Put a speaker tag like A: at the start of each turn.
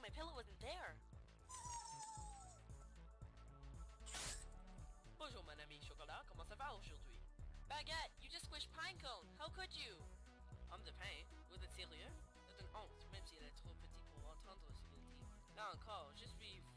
A: my pillow wasn't there.
B: Bonjour mon ami Chocolat, comment ça va aujourd'hui? Baguette, you just squished Pinecone, how could you? Homme de pain, vous êtes sérieux? C'est une honte, même si elle est trop petite pour entendre ce qu'il dit. Là encore, je suis